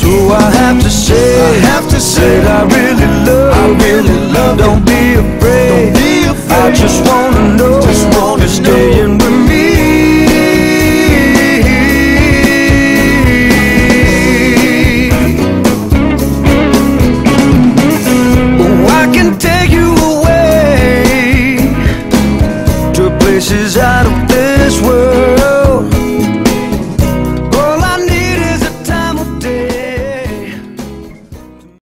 Oh, I have to say that I really love you. Don't be afraid, I just wanna know, you're staying with me. Oh, I can take you away to places out of this